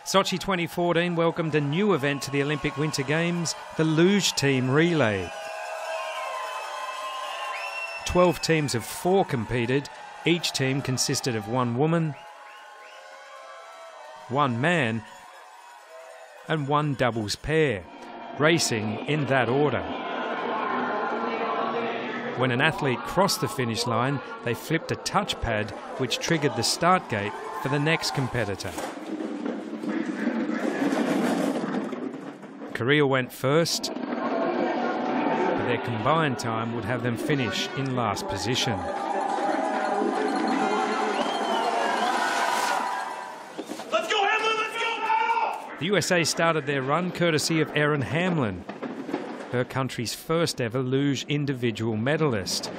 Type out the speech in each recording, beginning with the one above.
Sochi 2014 welcomed a new event to the Olympic Winter Games, the luge team relay. 12 teams of 4 competed. Each team consisted of 1 woman, 1 man and 1 doubles pair, racing in that order. When an athlete crossed the finish line, they flipped a touchpad which triggered the start gate for the next competitor. Korea went first, but their combined time would have them finish in last position. Let's go, Hamlin! Let's go, Battle! The USA started their run courtesy of Erin Hamlin, her country's first ever luge individual medalist.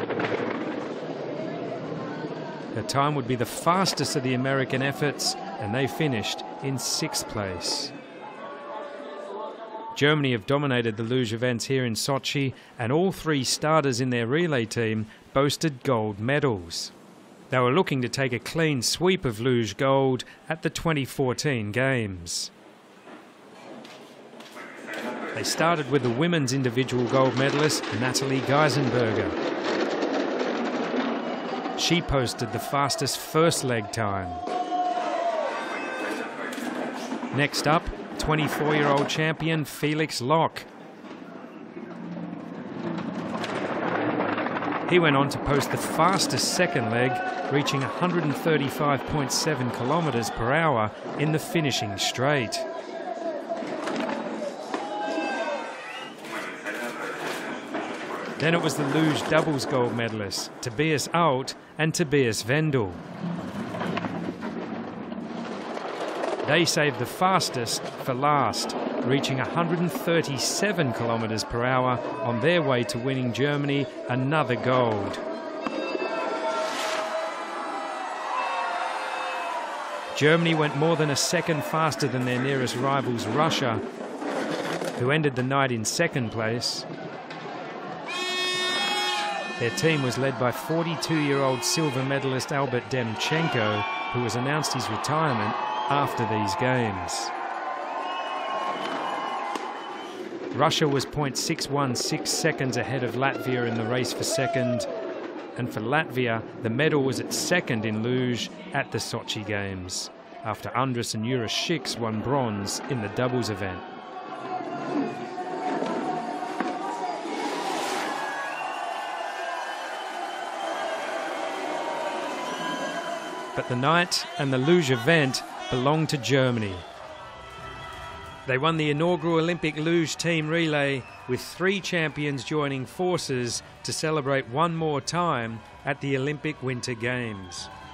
Her time would be the fastest of the American efforts, and they finished in 6th place. Germany have dominated the luge events here in Sochi, and all 3 starters in their relay team boasted gold medals. They were looking to take a clean sweep of luge gold at the 2014 Games. They started with the women's individual gold medalist, Nathalie Geisenberger. She posted the fastest first leg time. Next up, 24-year-old champion Felix Lok. He went on to post the fastest second leg, reaching 135.7 kilometers per hour in the finishing straight. Then it was the luge doubles gold medalists, Tobias Alt and Tobias Wendel. They saved the fastest for last, reaching 137 kilometers per hour on their way to winning Germany another gold. Germany went more than a second faster than their nearest rivals, Russia, who ended the night in 2nd place. Their team was led by 42-year-old silver medalist Albert Demchenko, who has announced his retirement after these Games. Russia was 0.616 seconds ahead of Latvia in the race for 2nd, and for Latvia, the medal was at 2nd in luge at the Sochi Games, after Andras and Jura Schiks won bronze in the doubles event. But the night and the luge event belonged to Germany. They won the inaugural Olympic luge team relay, with 3 champions joining forces to celebrate one more time at the Olympic Winter Games.